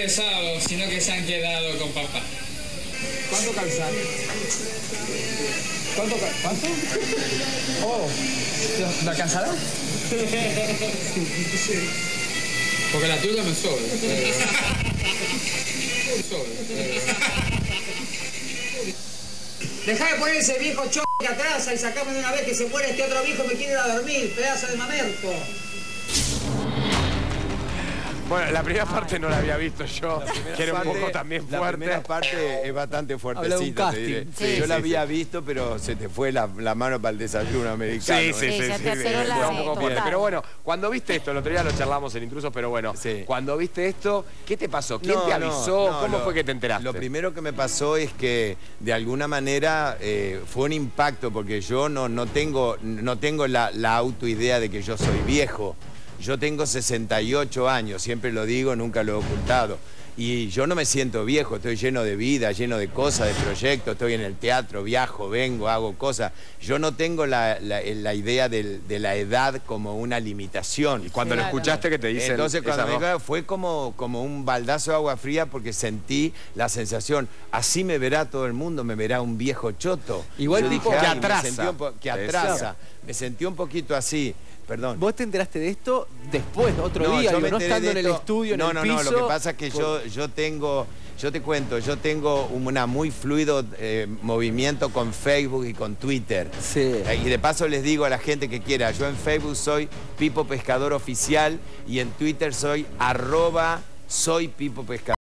regresado, sino que se han quedado con papá. ¿Cuánto calzan? ¿Cuánto? Oh, ¿la alcanzará? Porque la tuya me sobra. Dejá de poner ese viejo que atrasa y sacame de una vez que se muere este otro viejo que quiere ir a dormir, pedazo de mamerto. Bueno, la primera parte no la había visto yo, que era un poco también fuerte. La primera parte es bastante fuertecita, te diré. Sí, yo la había visto, pero se te fue la mano para el desayuno americano. Sí, se te aceleró un poco fuerte. total. Pero bueno, cuando viste esto, el otro día lo charlamos en Intrusos, pero bueno, cuando viste esto, ¿qué te pasó? ¿Quién te avisó? ¿Cómo fue que te enteraste? Lo primero que me pasó es que, de alguna manera, fue un impacto, porque yo no tengo la autoidea de que yo soy viejo. Yo tengo 68 años, siempre lo digo, nunca lo he ocultado. Y yo no me siento viejo, estoy lleno de vida, lleno de cosas, de proyectos, estoy en el teatro, viajo, vengo, hago cosas. Yo no tengo la idea de la edad como una limitación. Y cuando lo escuchaste, ¿qué te dicen? Entonces, cuando me fue como un baldazo de agua fría, porque sentí la sensación, así me verá todo el mundo, me verá un viejo choto. Igual tipo que atrasa. Me sentí un poquito así. Perdón. ¿Vos te enteraste de esto después, otro día, yo no estando en el estudio, en el piso? No, lo que pasa es que yo tengo una muy fluido movimiento con Facebook y con Twitter. Sí. Y de paso les digo a la gente que quiera, yo en Facebook soy Pipo Pescador Oficial y en Twitter soy @soy Pipo Pescador.